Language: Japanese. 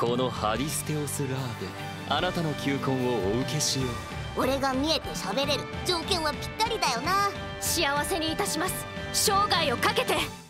このハリステオス・ラーベ、あなたの求婚をお受けしよう。 俺が見えて喋れる条件はぴったりだよな。 幸せにいたします。生涯をかけて。